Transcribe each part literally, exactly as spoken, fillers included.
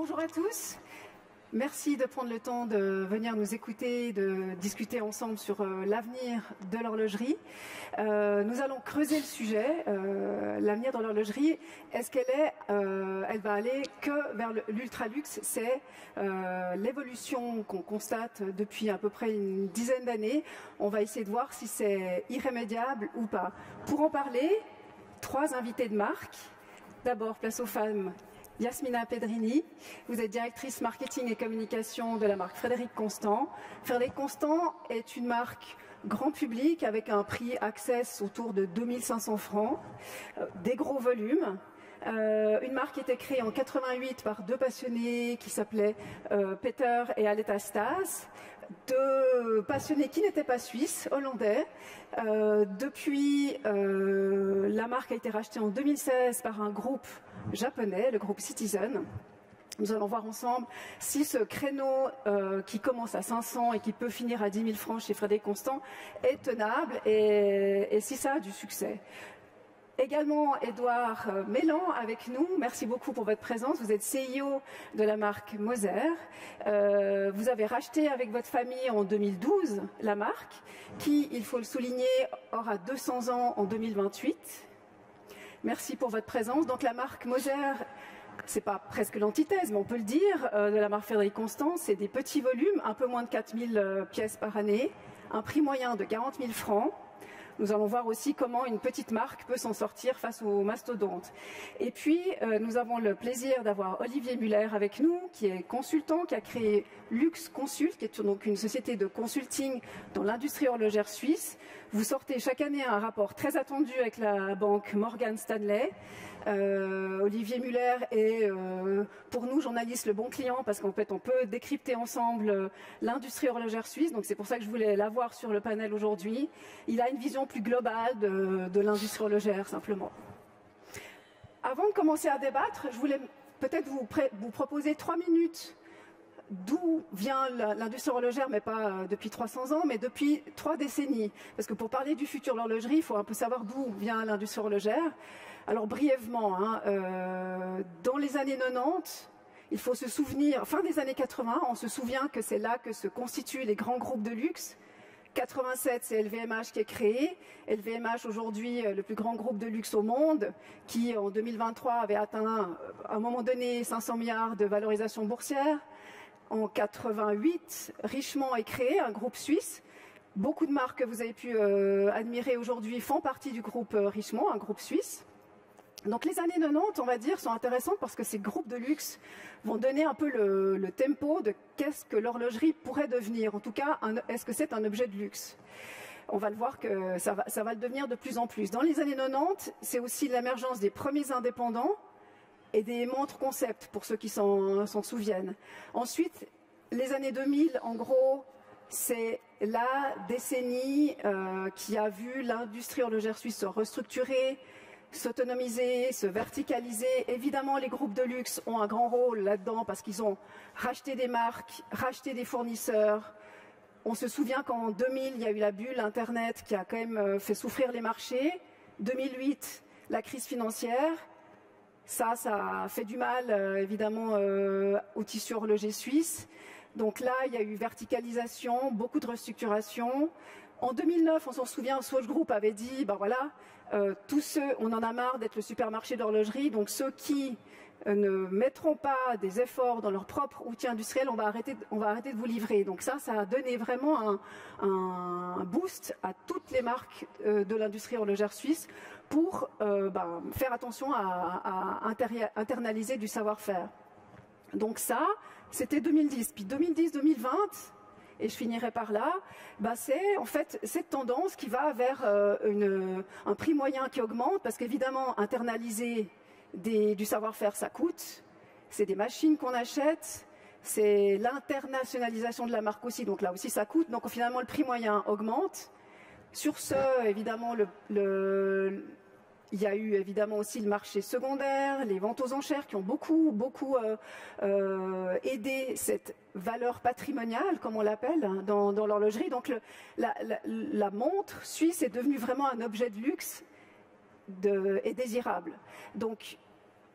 Bonjour à tous. Merci de prendre le temps de venir nous écouter, de discuter ensemble sur euh, l'avenir de l'horlogerie. Euh, nous allons creuser le sujet, euh, l'avenir de l'horlogerie. Est-ce qu'elle est, euh, elle va aller que vers l'ultra-luxe? C'est euh, l'évolution qu'on constate depuis à peu près une dizaine d'années. On va essayer de voir si c'est irrémédiable ou pas. Pour en parler, trois invités de marque. D'abord, place aux femmes. Yasmina Pedrini, vous êtes directrice marketing et communication de la marque Frédéric Constant. Frédéric Constant est une marque grand public avec un prix Access autour de deux mille cinq cents francs, euh, des gros volumes. Euh, une marque qui était créée en quatre-vingt-huit par deux passionnés qui s'appelaient euh, Peter et Aletta Stas, deux passionnés qui n'étaient pas suisses, hollandais. Euh, depuis, euh, la marque a été rachetée en deux mille seize par un groupe japonais, le groupe Citizen. Nous allons voir ensemble si ce créneau euh, qui commence à cinq cents et qui peut finir à dix mille francs chez Frédéric Constant est tenable et, et si ça a du succès. Également, Édouard Mélan avec nous. Merci beaucoup pour votre présence. Vous êtes C E O de la marque Moser. Euh, vous avez racheté avec votre famille en deux mille douze la marque, qui, il faut le souligner, aura deux cents ans en deux mille vingt-huit. Merci pour votre présence. Donc la marque Moser, c'est pas presque l'antithèse, mais on peut le dire, euh, de la marque Frédéric Constant, c'est des petits volumes, un peu moins de quatre mille euh, pièces par année, un prix moyen de quarante mille francs. Nous allons voir aussi comment une petite marque peut s'en sortir face aux mastodontes. Et puis, euh, nous avons le plaisir d'avoir Olivier Muller avec nous, qui est consultant, qui a créé Lux Consult, qui est donc une société de consulting dans l'industrie horlogère suisse. Vous sortez chaque année un rapport très attendu avec la banque Morgan Stanley. Euh, Olivier Muller est, euh, pour nous, journalistes, le bon client, parce qu'en fait, on peut décrypter ensemble euh, l'industrie horlogère suisse. Donc, c'est pour ça que je voulais l'avoir sur le panel aujourd'hui. Il a une vision plus globale de, de l'industrie horlogère, simplement. Avant de commencer à débattre, je voulais peut-être vous, vous proposer trois minutes d'où vient l'industrie horlogère, mais pas depuis trois cents ans, mais depuis trois décennies. Parce que pour parler du futur de l'horlogerie, il faut un peu savoir d'où vient l'industrie horlogère. Alors brièvement, hein, euh, dans les années quatre-vingt-dix, il faut se souvenir, fin des années quatre-vingts, on se souvient que c'est là que se constituent les grands groupes de luxe. quatre-vingt-sept, c'est L V M H qui est créé. L V M H, aujourd'hui, le plus grand groupe de luxe au monde, qui, en deux mille vingt-trois, avait atteint, à un moment donné, cinq cents milliards de valorisation boursière. En quatre-vingt-huit, Richemont est créé, un groupe suisse. Beaucoup de marques que vous avez pu euh, admirer aujourd'hui font partie du groupe euh, Richemont, un groupe suisse. Donc les années quatre-vingt-dix, on va dire, sont intéressantes parce que ces groupes de luxe vont donner un peu le, le tempo de qu'est-ce que l'horlogerie pourrait devenir. En tout cas, est-ce que c'est un objet de luxe? On va le voir que ça va, ça va le devenir de plus en plus. Dans les années quatre-vingt-dix, c'est aussi l'émergence des premiers indépendants et des montres concept, pour ceux qui s'en souviennent. Ensuite, les années deux mille, en gros, c'est la décennie euh, qui a vu l'industrie horlogère suisse se restructurer, s'autonomiser, se verticaliser. Évidemment, les groupes de luxe ont un grand rôle là-dedans parce qu'ils ont racheté des marques, racheté des fournisseurs. On se souvient qu'en deux mille, il y a eu la bulle Internet qui a quand même fait souffrir les marchés. deux mille huit, la crise financière. Ça, ça a fait du mal, euh, évidemment, euh, au tissu horloger suisse. Donc là, il y a eu verticalisation, beaucoup de restructuration. En deux mille neuf, on s'en souvient, Swatch Group avait dit, ben voilà, euh, tous ceux, on en a marre d'être le supermarché d'horlogerie, donc ceux qui euh, ne mettront pas des efforts dans leur propre outil industriel, on va arrêter, on va arrêter de vous livrer. Donc ça, ça a donné vraiment un, un boost à toutes les marques euh, de l'industrie horlogère suisse pour euh, ben, faire attention à, à internaliser du savoir-faire. Donc ça, c'était deux mille dix. Puis deux mille dix deux mille vingt, et je finirai par là, bah c'est en fait cette tendance qui va vers euh, une, un prix moyen qui augmente, parce qu'évidemment, internaliser des, du savoir-faire, ça coûte. C'est des machines qu'on achète, c'est l'internationalisation de la marque aussi, donc là aussi ça coûte. Donc finalement, le prix moyen augmente. Sur ce, évidemment, le, le il y a eu évidemment aussi le marché secondaire, les ventes aux enchères qui ont beaucoup, beaucoup euh, euh, aidé cette valeur patrimoniale, comme on l'appelle, hein, dans, dans l'horlogerie. Donc le, la, la, la montre suisse est devenue vraiment un objet de luxe de, et désirable. Donc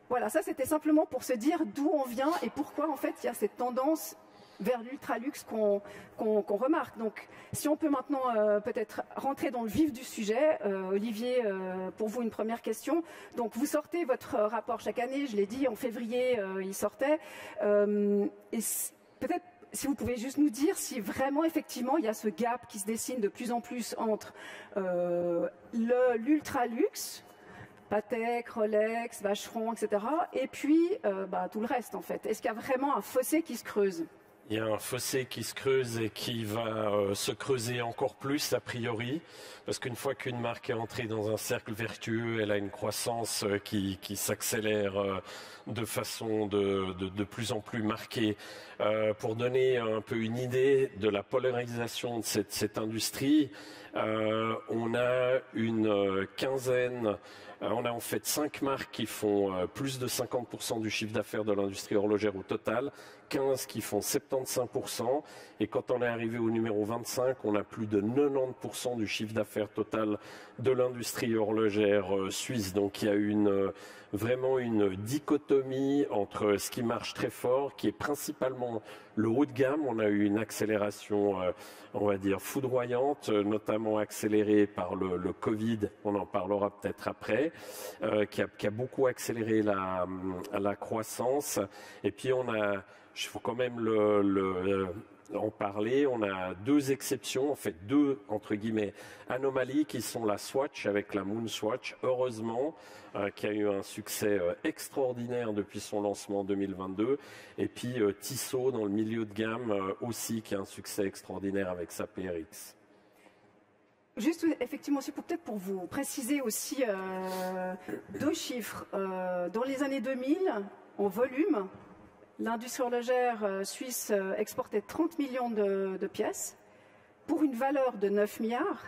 Voilà, ça c'était simplement pour se dire d'où on vient et pourquoi en fait il y a cette tendance vers l'ultra-luxe qu'on qu'on, qu'on remarque. Donc si on peut maintenant euh, peut-être rentrer dans le vif du sujet, euh, Olivier, euh, pour vous une première question. Donc vous sortez votre rapport chaque année, je l'ai dit, en février euh, il sortait. Euh, et peut-être si vous pouvez juste nous dire si vraiment effectivement il y a ce gap qui se dessine de plus en plus entre euh, l'ultra-luxe, Patek, Rolex, Vacheron, et cetera. Et puis, euh, bah, tout le reste, en fait. Est-ce qu'il y a vraiment un fossé qui se creuse ? Il y a un fossé qui se creuse et qui va euh, se creuser encore plus, a priori, parce qu'une fois qu'une marque est entrée dans un cercle vertueux, elle a une croissance euh, qui, qui s'accélère euh, de façon de, de, de plus en plus marquée. Euh, pour donner un peu une idée de la polarisation de cette, cette industrie, euh, on a une quinzaine... On a en fait cinq marques qui font plus de cinquante pour cent du chiffre d'affaires de l'industrie horlogère au total, quinze qui font soixante-quinze pour cent, et quand on est arrivé au numéro vingt-cinq, on a plus de quatre-vingt-dix pour cent du chiffre d'affaires total de l'industrie horlogère suisse. Donc il y a une, vraiment une dichotomie entre ce qui marche très fort, qui est principalement le haut de gamme. On a eu une accélération, on va dire, foudroyante, notamment accélérée par le, le Covid, on en parlera peut-être après, euh, qui, a, qui a beaucoup accéléré la, la croissance. Et puis on a, il faut quand même le, le, en parler, on a deux exceptions, en fait deux, entre guillemets, anomalies qui sont la Swatch avec la Moon Swatch, heureusement, euh, qui a eu un succès euh, extraordinaire depuis son lancement en deux mille vingt-deux, et puis euh, Tissot dans le milieu de gamme euh, aussi, qui a un succès extraordinaire avec sa P R X. Juste effectivement aussi, peut-être pour vous préciser aussi euh, deux chiffres. Euh, dans les années deux mille, en volume, l'industrie horlogère euh, suisse euh, exportait trente millions de, de pièces pour une valeur de neuf milliards.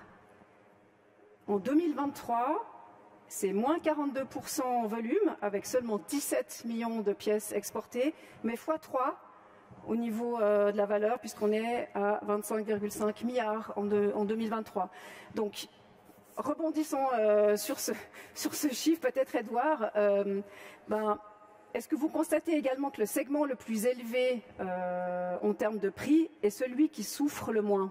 En deux mille vingt-trois, c'est moins quarante-deux pour cent en volume, avec seulement dix-sept millions de pièces exportées, mais fois trois au niveau euh, de la valeur, puisqu'on est à vingt-cinq virgule cinq milliards en, de, en deux mille vingt-trois. Donc, rebondissons euh, sur, ce, sur ce chiffre, peut-être Edouard, euh, ben, est-ce que vous constatez également que le segment le plus élevé euh, en termes de prix est celui qui souffre le moins ?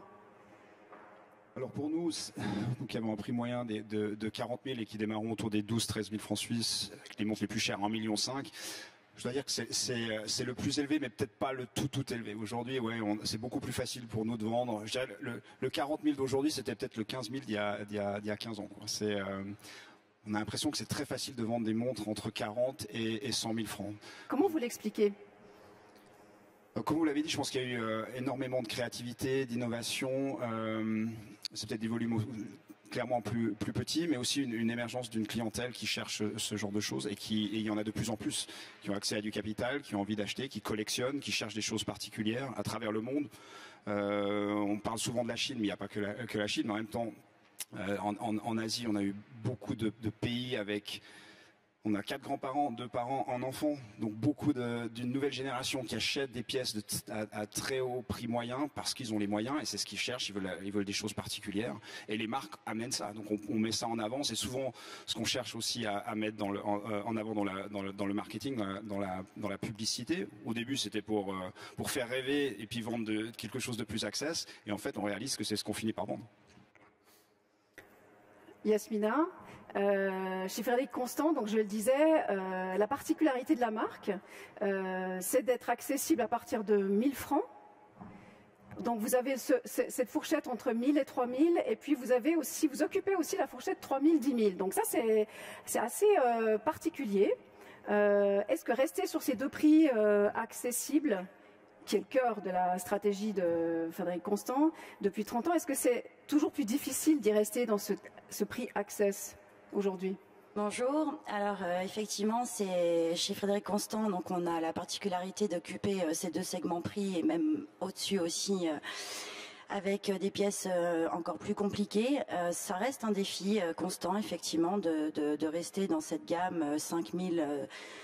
Alors pour nous, nous qui avons un prix moyen de, de, de quarante mille et qui démarrons autour des douze à treize mille francs suisses, avec les montres les plus chères, un virgule cinq million, je dois dire que c'est le plus élevé, mais peut-être pas le tout tout élevé. Aujourd'hui, ouais, c'est beaucoup plus facile pour nous de vendre. Je dirais, le, le quarante mille d'aujourd'hui, c'était peut-être le quinze mille d'il y a, d'il y a, d'il y a quinze ans. C'est, euh, on a l'impression que c'est très facile de vendre des montres entre quarante et, et cent mille francs. Comment vous l'expliquez ? Comme vous l'avez dit, je pense qu'il y a eu euh, énormément de créativité, d'innovation. Euh, c'est peut-être des volumes clairement plus, plus petits, mais aussi une, une émergence d'une clientèle qui cherche ce genre de choses et qui et il y en a de plus en plus, qui ont accès à du capital, qui ont envie d'acheter, qui collectionnent, qui cherchent des choses particulières à travers le monde. Euh, on parle souvent de la Chine, mais il n'y a pas que la, que la Chine, mais en même temps, euh, en, en, en Asie, on a eu beaucoup de, de pays avec... On a quatre grands-parents, deux parents, un enfant, donc beaucoup d'une nouvelle génération qui achète des pièces de à, à très haut prix moyen parce qu'ils ont les moyens et c'est ce qu'ils cherchent, ils veulent, ils veulent des choses particulières. Et les marques amènent ça, donc on, on met ça en avant. C'est souvent ce qu'on cherche aussi à, à mettre dans le, en, en avant dans, la, dans, le, dans le marketing, dans la, dans la, dans la publicité. Au début, c'était pour, pour faire rêver et puis vendre de, quelque chose de plus access. Et en fait, on réalise que c'est ce qu'on finit par vendre. Yasmina, euh, chez Frédéric Constant, donc je le disais, euh, la particularité de la marque, euh, c'est d'être accessible à partir de mille francs. Donc vous avez ce, cette fourchette entre mille et trois mille, et puis vous avez aussi, vous occupez aussi la fourchette trois mille, dix mille. Donc ça c'est assez euh, particulier. Euh, Est-ce que rester sur ces deux prix euh, accessibles, qui est le cœur de la stratégie de Frédéric Constant depuis trente ans, est-ce que c'est toujours plus difficile d'y rester dans ce, ce prix access aujourd'hui? Bonjour. Alors euh, effectivement, c'est chez Frédéric Constant, donc on a la particularité d'occuper euh, ces deux segments prix et même au-dessus aussi, euh, avec des pièces euh, encore plus compliquées. Euh, ça reste un défi euh, constant, effectivement, de, de, de rester dans cette gamme euh, cinq mille. Euh,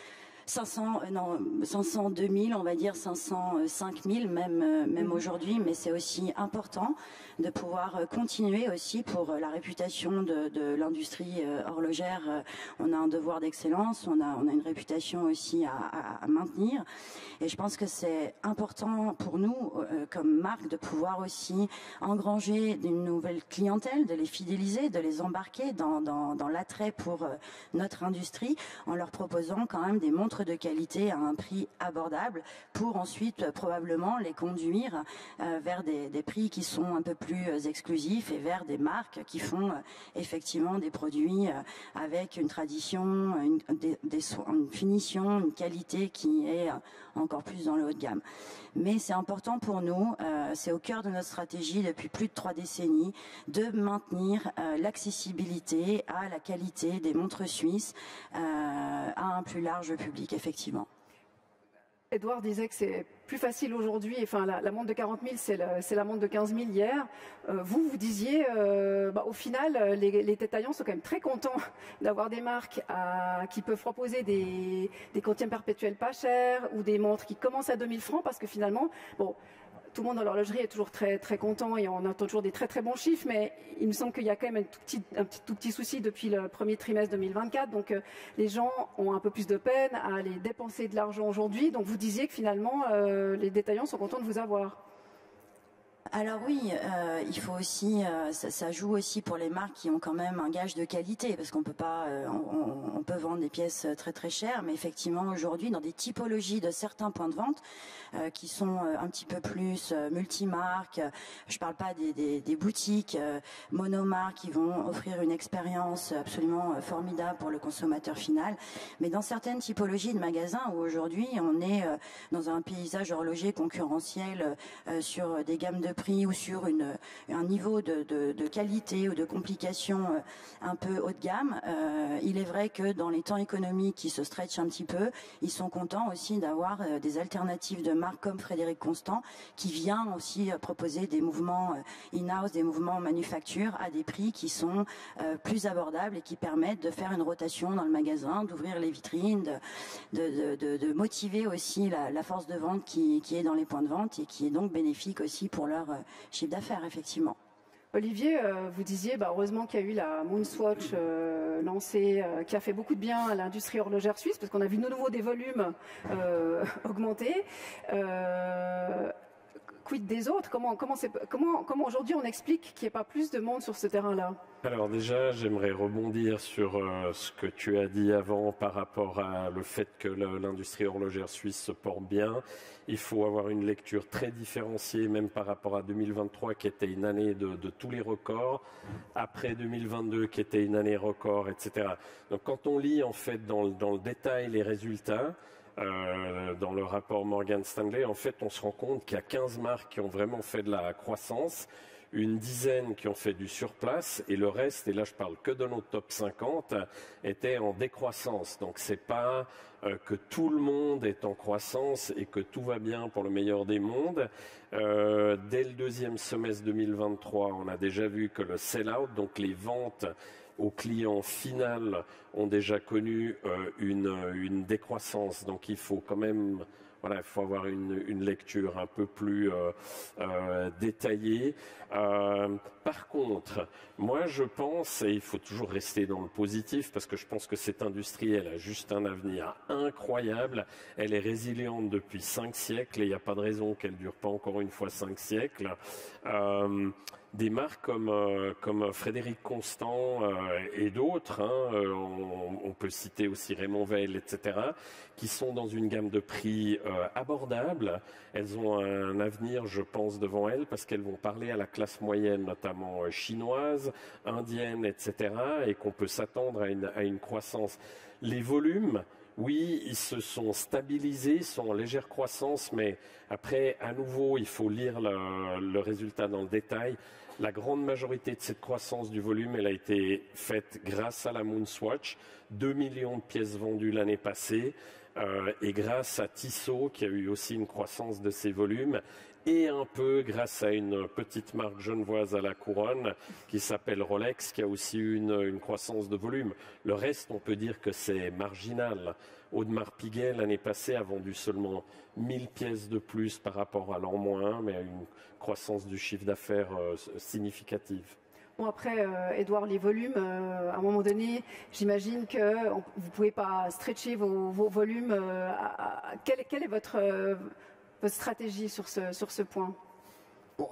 cinq cents, euh, non, cinq cent deux mille, on va dire cinq cent cinq mille même, euh, même mmh. aujourd'hui, mais c'est aussi important de pouvoir continuer aussi pour la réputation de, de l'industrie euh, horlogère. Euh, on a un devoir d'excellence, on a, on a une réputation aussi à, à, à maintenir. Et je pense que c'est important pour nous, euh, comme marque, de pouvoir aussi engranger une nouvelle clientèle, de les fidéliser, de les embarquer dans, dans, dans l'attrait pour euh, notre industrie, en leur proposant quand même des montres de qualité à un prix abordable, pour ensuite euh, probablement les conduire euh, vers des, des prix qui sont un peu plus euh, exclusifs et vers des marques qui font euh, effectivement des produits euh, avec une tradition, une, des, des soins, une finition, une qualité qui est euh, encore plus dans le haut de gamme. Mais c'est important pour nous, euh, c'est au cœur de notre stratégie depuis plus de trois décennies, de maintenir euh, l'accessibilité à la qualité des montres suisses euh, à un plus large public, effectivement. Edouard disait que c'est plus facile aujourd'hui, enfin la, la montre de quarante mille, c'est la, la montre de quinze mille hier. Euh, vous, vous disiez, euh, bah, au final, les, les détaillants sont quand même très contents d'avoir des marques à, qui peuvent proposer des, des quantièmes perpétuels pas chers ou des montres qui commencent à deux mille francs, parce que finalement, bon, tout le monde dans l'horlogerie est toujours très, très content et on entend toujours des très très bons chiffres, mais il me semble qu'il y a quand même un tout petit, un petit, tout petit souci depuis le premier trimestre deux mille vingt-quatre. Donc euh, les gens ont un peu plus de peine à aller dépenser de l'argent aujourd'hui. Donc vous disiez que finalement euh, les détaillants sont contents de vous avoir. Alors oui, euh, il faut aussi, euh, ça, ça joue aussi pour les marques qui ont quand même un gage de qualité, parce qu'on peut pas, euh, on, on peut vendre des pièces très très chères, mais effectivement aujourd'hui dans des typologies de certains points de vente euh, qui sont euh, un petit peu plus euh, multimarques, je parle pas des, des, des boutiques euh, monomarques qui vont offrir une expérience absolument euh, formidable pour le consommateur final, mais dans certaines typologies de magasins où aujourd'hui on est euh, dans un paysage horloger concurrentiel euh, sur des gammes de prix ou sur une, un niveau de, de, de qualité ou de complication un peu haut de gamme, euh, il est vrai que dans les temps économiques qui se stretchent un petit peu, ils sont contents aussi d'avoir euh, des alternatives de marques comme Frédéric Constant, qui vient aussi euh, proposer des mouvements euh, in-house, des mouvements manufacture à des prix qui sont euh, plus abordables et qui permettent de faire une rotation dans le magasin, d'ouvrir les vitrines, de, de, de, de motiver aussi la, la force de vente qui, qui est dans les points de vente et qui est donc bénéfique aussi pour leur chiffre d'affaires, effectivement. Olivier, euh, vous disiez, bah, heureusement qu'il y a eu la Moonswatch euh, lancée, euh, qui a fait beaucoup de bien à l'industrie horlogère suisse, parce qu'on a vu de nouveau des volumes euh, augmenter. Euh, quid des autres? Comment, comment, comment, comment aujourd'hui on explique qu'il n'y ait pas plus de monde sur ce terrain-là? Alors déjà, j'aimerais rebondir sur euh, ce que tu as dit avant par rapport à le fait que l'industrie horlogère suisse se porte bien. Il faut avoir une lecture très différenciée, même par rapport à deux mille vingt-trois, qui était une année de, de tous les records, après deux mille vingt-deux, qui était une année record, et cetera. Donc quand on lit en fait dans, dans le détail les résultats, Euh, dans le rapport Morgan Stanley, en fait, on se rend compte qu'il y a quinze marques qui ont vraiment fait de la croissance, une dizaine qui ont fait du surplace, et le reste, et là je parle que de notre top cinquante, était en décroissance. Donc c'est pas euh, que tout le monde est en croissance et que tout va bien pour le meilleur des mondes. Euh, dès le deuxième semestre deux mille vingt-trois, on a déjà vu que le sell-out, donc les ventes aux clients final, ont déjà connu euh, une, une décroissance. Donc il faut quand même, voilà, il faut avoir une, une lecture un peu plus euh, euh, détaillée. Euh, par contre, moi je pense, et il faut toujours rester dans le positif, parce que je pense que cette industrie, elle a juste un avenir incroyable. Elle est résiliente depuis cinq siècles et il n'y a pas de raison qu'elle ne dure pas encore une fois cinq siècles. Euh, Des marques comme, euh, comme Frédéric Constant euh, et d'autres, hein, euh, on, on peut citer aussi Raymond Weil, et cetera, qui sont dans une gamme de prix euh, abordable. Elles ont un avenir, je pense, devant elles, parce qu'elles vont parler à la classe moyenne, notamment euh, chinoise, indienne, et cetera, et qu'on peut s'attendre à une, à une croissance. Les volumes, oui, ils se sont stabilisés, sont en légère croissance, mais après, à nouveau, il faut lire le, le résultat dans le détail. La grande majorité de cette croissance du volume, elle a été faite grâce à la Moonswatch. deux millions de pièces vendues l'année passée. euh, et grâce à Tissot, qui a eu aussi une croissance de ses volumes, et un peu grâce à une petite marque genevoise à la couronne qui s'appelle Rolex, qui a aussi eu une, une croissance de volume. Le reste, on peut dire que c'est marginal. Audemars Piguet, l'année passée, a vendu seulement mille pièces de plus par rapport à l'an moins, mais a une croissance du chiffre d'affaires euh, significative. Bon, après, euh, Edouard, les volumes, euh, à un moment donné, j'imagine que on, vous ne pouvez pas stretcher vos, vos volumes. Euh, à, à, quelle, quelle est votre, euh, votre stratégie sur ce, sur ce point? Bon,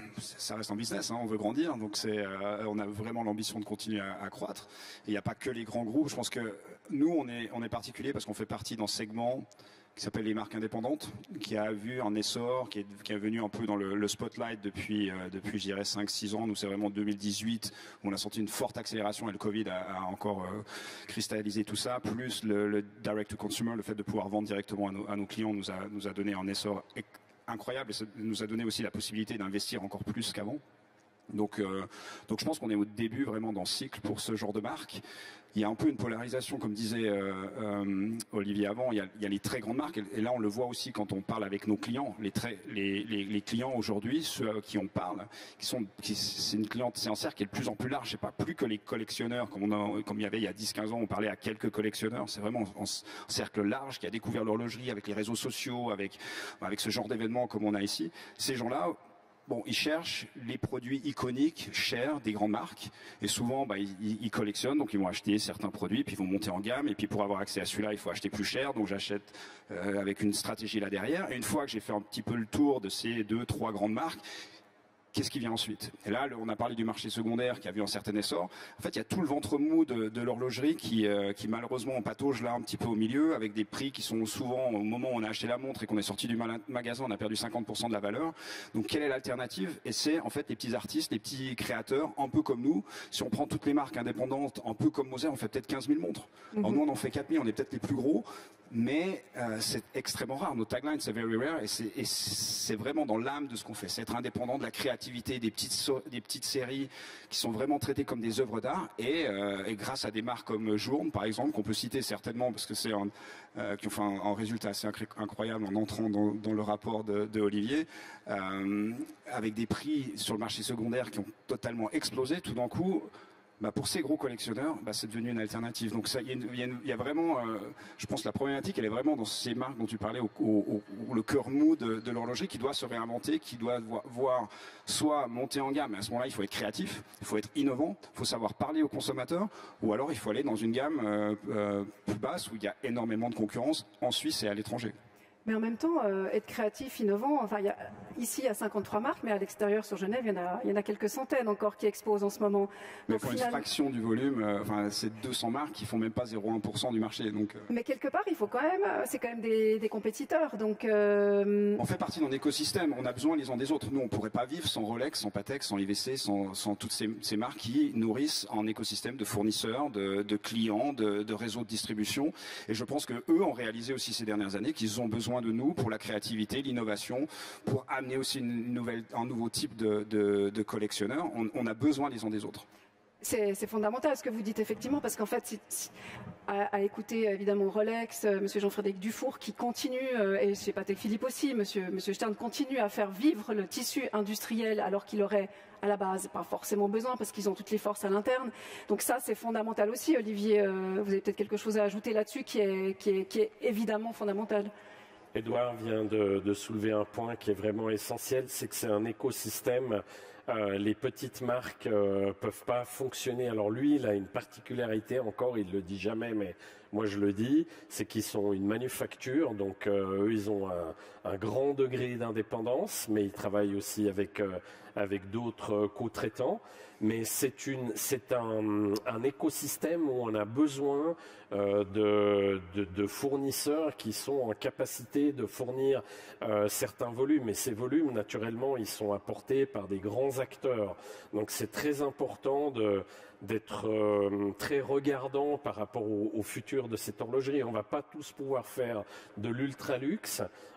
ça reste un business, hein, on veut grandir, donc c'est, euh, on a vraiment l'ambition de continuer à, à croître. Il n'y a pas que les grands groupes. Je pense que nous, on est, on est particulier parce qu'on fait partie d'un segment qui s'appelle les marques indépendantes, qui a vu un essor, qui est, qui est venu un peu dans le, le spotlight depuis, euh, depuis je dirais, cinq six ans. Nous, c'est vraiment deux mille dix-huit où on a senti une forte accélération et le Covid a, a encore euh, cristallisé tout ça, plus le, le direct to consumer, le fait de pouvoir vendre directement à nos, à nos clients nous a, nous a donné un essor incroyable et ça nous a donné aussi la possibilité d'investir encore plus qu'avant. Donc, euh, donc je pense qu'on est au début vraiment dans ce cycle pour ce genre de marque. Il y a un peu une polarisation, comme disait euh, euh, Olivier avant, il y, a, il y a les très grandes marques, et là on le voit aussi quand on parle avec nos clients. Les, très, les, les, les clients aujourd'hui, ceux à qui on parle, qui sont, qui, c'est une cliente, c'est un cercle qui est de plus en plus large. C'est pas plus que les collectionneurs, comme, on a, comme il y avait il y a dix quinze ans, on parlait à quelques collectionneurs. C'est vraiment un, un cercle large qui a découvert l'horlogerie avec les réseaux sociaux, avec, avec ce genre d'événements comme on a ici. Ces gens-là, bon, ils cherchent les produits iconiques, chers, des grandes marques. Et souvent, bah, ils, ils collectionnent, donc ils vont acheter certains produits, puis ils vont monter en gamme. Et puis pour avoir accès à celui-là, il faut acheter plus cher. Donc j'achète euh, avec une stratégie là derrière. Et une fois que j'ai fait un petit peu le tour de ces deux, trois grandes marques, qu'est-ce qui vient ensuite? Et là, on a parlé du marché secondaire qui a vu un certain essor. En fait, il y a tout le ventre mou de, de l'horlogerie qui, euh, qui malheureusement on patauge là un petit peu au milieu, avec des prix qui sont souvent, au moment où on a acheté la montre et qu'on est sorti du magasin, on a perdu cinquante pour cent de la valeur. Donc, quelle est l'alternative? Et c'est en fait les petits artistes, les petits créateurs, un peu comme nous. Si on prend toutes les marques indépendantes, un peu comme Moser, on fait peut-être quinze mille montres. Mm-hmm. Alors nous, on en fait quatre mille, on est peut-être les plus gros. Mais euh, c'est extrêmement rare. Nos taglines, c'est very rare, et c'est, et c'est vraiment dans l'âme de ce qu'on fait. C'est être indépendant de la créativité, des petites, so des petites séries qui sont vraiment traitées comme des œuvres d'art. Et, euh, et grâce à des marques comme Journe, par exemple, qu'on peut citer certainement parce que c'est un, euh, qui ont fait un, un résultat assez incroyable en entrant dans, dans le rapport de, de Olivier, euh, avec des prix sur le marché secondaire qui ont totalement explosé. Tout d'un coup, bah pour ces gros collectionneurs, bah c'est devenu une alternative. Donc ça, il y, y, y a vraiment, euh, je pense, la problématique, elle est vraiment dans ces marques dont tu parlais, au, au, au le cœur mou de, de l'horlogerie, qui doit se réinventer, qui doit voir, voir soit monter en gamme. Mais à ce moment-là, il faut être créatif, il faut être innovant, il faut savoir parler aux consommateurs, ou alors il faut aller dans une gamme euh, euh, plus basse où il y a énormément de concurrence en Suisse et à l'étranger. Mais en même temps, euh, être créatif, innovant, enfin, il y a, ici il y a cinquante-trois marques, mais à l'extérieur sur Genève, il y en a, il y en a quelques centaines encore qui exposent en ce moment. Mais pour finalement... une fraction du volume, euh, enfin, c'est deux cents marques qui font même pas zéro virgule un pour cent du marché. Donc, euh... Mais quelque part, il faut quand même, c'est quand même des, des compétiteurs. Donc, euh... on fait partie d'un écosystème. On a besoin les uns des autres. Nous, on pourrait pas vivre sans Rolex, sans Patek, sans I V C, sans, sans toutes ces, ces marques qui nourrissent un écosystème de fournisseurs, de, de clients, de, de réseaux de distribution. Et je pense que eux ont réalisé aussi ces dernières années qu'ils ont besoin de nous pour la créativité, l'innovation, pour amener aussi une nouvelle, un nouveau type de, de, de collectionneurs. On, on a besoin les uns des autres. C'est fondamental ce que vous dites effectivement, parce qu'en fait, si, si, à, à écouter évidemment Rolex, euh, Monsieur Jean-Frédéric Dufour qui continue, euh, et chez Patek Philippe aussi, Monsieur, Monsieur Stern continue à faire vivre le tissu industriel alors qu'il aurait à la base pas forcément besoin parce qu'ils ont toutes les forces à l'interne. Donc ça, c'est fondamental aussi. Olivier, euh, vous avez peut-être quelque chose à ajouter là-dessus qui est, qui, est, qui est évidemment fondamental. Edouard vient de, de soulever un point qui est vraiment essentiel, c'est que c'est un écosystème. Euh, les petites marques euh, peuvent pas fonctionner. Alors lui, il a une particularité encore, il le dit jamais, mais moi je le dis, c'est qu'ils sont une manufacture, donc euh, eux ils ont un, un grand degré d'indépendance, mais ils travaillent aussi avec euh, avec d'autres co-traitants. Mais c'est une, c'est un, un écosystème où on a besoin euh, de, de, de fournisseurs qui sont en capacité de fournir euh, certains volumes. Et ces volumes, naturellement, ils sont apportés par des grands acteurs. Donc c'est très important de d'être euh, très regardant par rapport au, au futur de cette horlogerie. On ne va pas tous pouvoir faire de l'ultra luxe,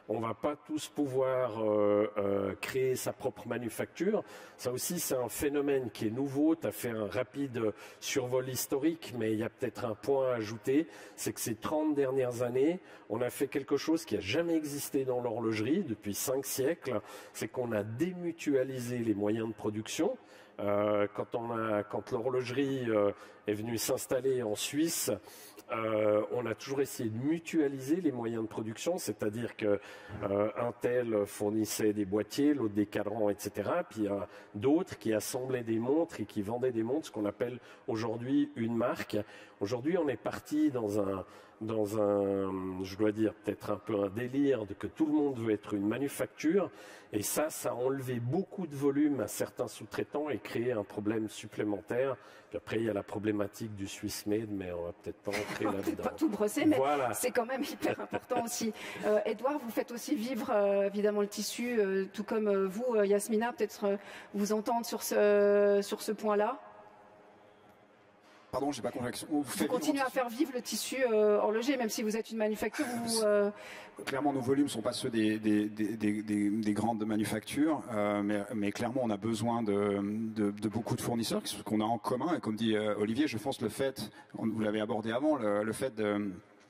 on ne va pas tous pouvoir euh, euh, créer sa propre manufacture. Ça aussi, c'est un phénomène qui est nouveau. Tu as fait un rapide survol historique, mais il y a peut-être un point à ajouter, c'est que ces trente dernières années, on a fait quelque chose qui n'a jamais existé dans l'horlogerie depuis cinq siècles, c'est qu'on a démutualisé les moyens de production. Euh, quand on a, quand l'horlogerie euh, est venue s'installer en Suisse, euh, on a toujours essayé de mutualiser les moyens de production, c'est-à-dire que euh, un tel fournissait des boîtiers, l'autre des cadrans, et cetera. Puis il y a d'autres qui assemblaient des montres et qui vendaient des montres, ce qu'on appelle aujourd'hui une marque. Aujourd'hui, on est parti dans un dans un, je dois dire, peut-être un peu un délire de que tout le monde veut être une manufacture. Et ça, ça a enlevé beaucoup de volume à certains sous-traitants et créé un problème supplémentaire. Puis après, il y a la problématique du Swiss Made, mais on va peut-être pas rentrer là-dedans. On ne peut pas tout brosser, mais voilà. C'est quand même hyper important aussi. Euh, Edouard, vous faites aussi vivre euh, évidemment le tissu, euh, tout comme euh, vous, euh, Yasmina, peut-être euh, vous entendre sur ce, sur ce point-là. Pardon, j'ai pas compris. Vous, vous continuez à faire vivre le tissu euh, horloger, même si vous êtes une manufacture. Vous, euh... Clairement, nos volumes ne sont pas ceux des, des, des, des, des, des grandes manufactures, euh, mais, mais clairement, on a besoin de, de, de beaucoup de fournisseurs, ce qu'on a en commun. Et comme dit euh, Olivier, je pense le fait, vous l'avez abordé avant, le, le fait de...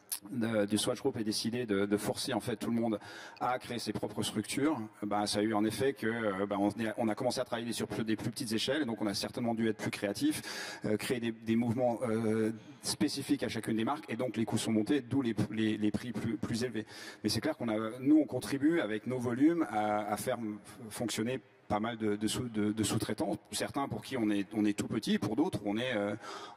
De, du Swatch Group est décidé de, de forcer en fait tout le monde à créer ses propres structures. Ben, ça a eu en effet que ben, on, on a commencé à travailler sur plus, des plus petites échelles, et donc on a certainement dû être plus créatif, euh, créer des, des mouvements euh, spécifiques à chacune des marques, et donc les coûts sont montés, d'où les, les, les prix plus, plus élevés. Mais c'est clair qu'on a, nous on contribue avec nos volumes à, à faire fonctionner pas mal de, de, sous, de, de sous-traitants, certains pour qui on est, on est tout petit, pour d'autres on est euh,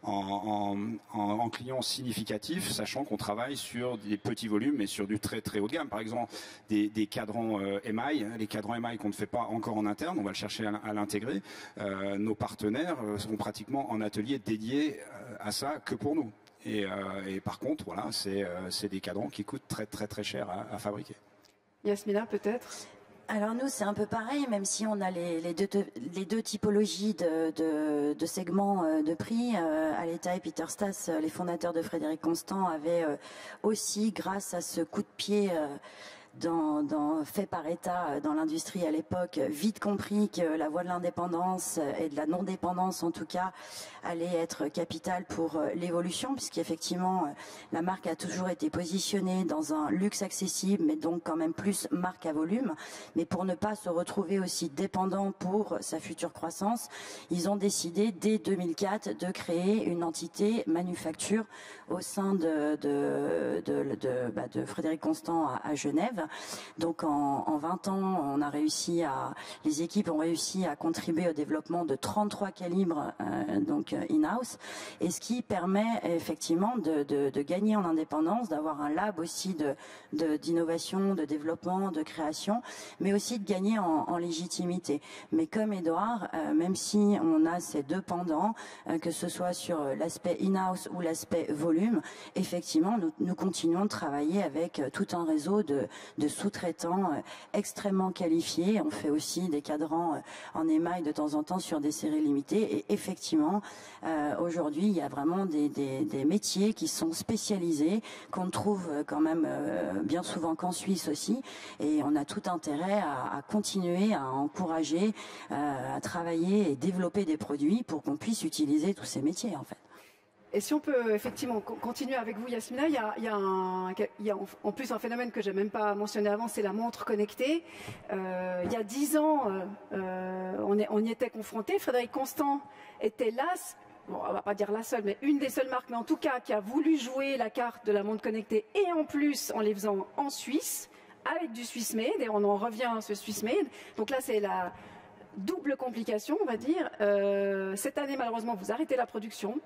en, en, en client significatif, sachant qu'on travaille sur des petits volumes mais sur du très très haut de gamme. Par exemple, des, des cadrans euh, M I, les cadrans M I qu'on ne fait pas encore en interne, on va le chercher à, à l'intégrer. Euh, nos partenaires euh, seront pratiquement en atelier dédié euh, à ça que pour nous. Et, euh, et par contre, voilà, c'est euh, c'est des cadrans qui coûtent très très très cher à, à fabriquer. Yasmina, peut-être? Alors nous, c'est un peu pareil, même si on a les, les, deux, les deux typologies de, de, de segments de prix. Euh, Aletta et Peter Stas, les fondateurs de Frédéric Constant, avaient euh, aussi, grâce à ce coup de pied euh, dans, dans, fait par État dans l'industrie à l'époque, vite compris que la voie de l'indépendance et de la non-dépendance, en tout cas, allait être capitale pour l'évolution, puisqu'effectivement, la marque a toujours été positionnée dans un luxe accessible, mais donc quand même plus marque à volume. Mais pour ne pas se retrouver aussi dépendant pour sa future croissance, ils ont décidé dès deux mille quatre de créer une entité manufacture au sein de, de, de, de, bah, de Frédéric Constant à, à Genève. Donc en, en vingt ans, on a réussi à, les équipes ont réussi à contribuer au développement de trente-trois calibres, euh, donc in-house, et ce qui permet effectivement de, de, de gagner en indépendance, d'avoir un lab aussi de, de, d'innovation, de développement, de création, mais aussi de gagner en, en légitimité. Mais comme Edouard, euh, même si on a ces deux pendants, euh, que ce soit sur l'aspect in-house ou l'aspect volume, effectivement, nous, nous continuons de travailler avec tout un réseau de de sous-traitants euh, extrêmement qualifiés. On fait aussi des cadrans euh, en émail de temps en temps sur des séries limitées. Et effectivement, euh, aujourd'hui, il y a vraiment des, des, des métiers qui sont spécialisés, qu'on ne trouve quand même euh, bien souvent qu'en Suisse aussi. Et on a tout intérêt à, à continuer à encourager, euh, à travailler et développer des produits pour qu'on puisse utiliser tous ces métiers, en fait. Et si on peut effectivement continuer avec vous, Yasmina, il y a, il y a, un, il y a en plus un phénomène que je n'ai même pas mentionné avant, c'est la montre connectée. Euh, il y a dix ans, euh, on, est, on y était confronté. Frédéric Constant était là, bon, on ne va pas dire la seule, mais une des seules marques, mais en tout cas qui a voulu jouer la carte de la montre connectée, et en plus en les faisant en Suisse, avec du Swiss Made, et on en revient à ce Swiss Made. Donc là, c'est la double complication, on va dire. Euh, cette année, malheureusement, vous arrêtez la production.